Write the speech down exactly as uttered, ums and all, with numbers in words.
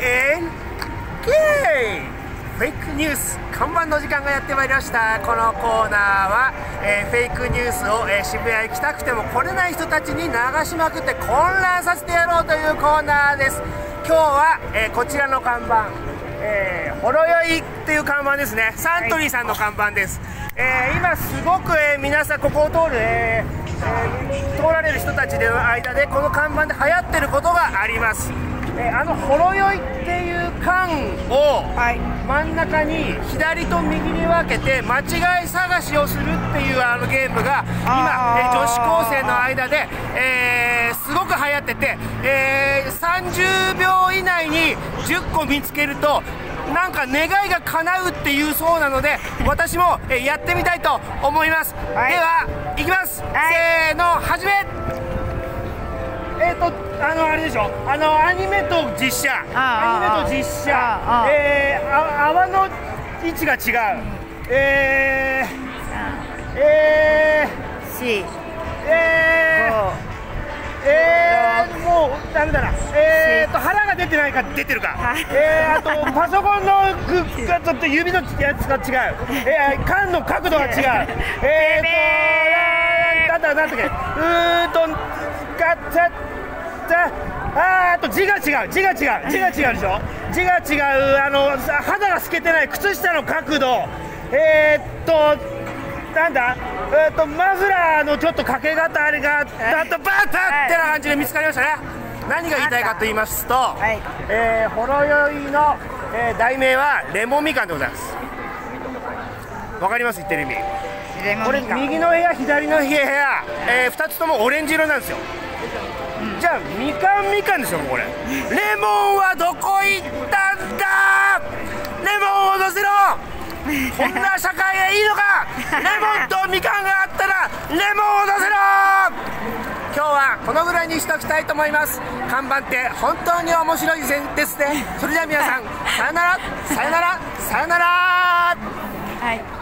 エンケーフェイクニュース看板の時間がやってまいりました。このコーナーは、えー、フェイクニュースを、えー、渋谷行きたくても来れない人たちに流しまくって混乱させてやろうというコーナーです。今日は、えー、こちらの看板、えー、ほろ酔いっていう看板ですね。サントリーさんの看板です。えー、今すごく、えー、皆さんここを通る、えーえー、通られる人たちの間でこの看板で流行ってることがあります。えー、あのほろ酔いっていう缶を真ん中に左と右に分けて間違い探しをするっていうあのゲームが今、えー、女子高生の間で、えー、すごく流行ってて、えー、さんじゅうびょう以内にじゅっこ見つけるとなんか願いが叶うっていうそうなので、私も、えー、やってみたいと思います。はい、ではいきます、はい、せーの始め。えーとあのあれでしょ、あのアニメと実写、アニメと実写、えー、あ泡の位置が違う、えー、えー、 し、 えー、えー、もうダメだな、えーと腹が出てないか出てるか、えー、あとパソコンのグがちょっと指のやつが違う、えー、缶の角度が違う、えーとなんだなんだっけ、うーんとガッチャあーと字が違う字が違う字が違うでしょ、字が違う、あの肌が透けてない靴下の角度、えー、っとなんだ、えー、っとマフラーのちょっとかけ方あれがだとバッタってな感じで見つかりましたね。何が言いたいかと言いますと、はい、えー、ほろ酔いの、えー、題名はレモンみかんでございます。わかります言ってる意味。これ右の部屋左の部屋、えー、ふたつともオレンジ色なんですよ。じゃあみかんみかんですよ。これレモンはどこ行ったんだ、レモンを乗せろこんな社会へいいのかレモンとみかんがあったらレモンを乗せろ。今日はこのぐらいにしておきたいと思います。看板って本当に面白いですね。それでは皆さんさよならさよならさよなら。 はい。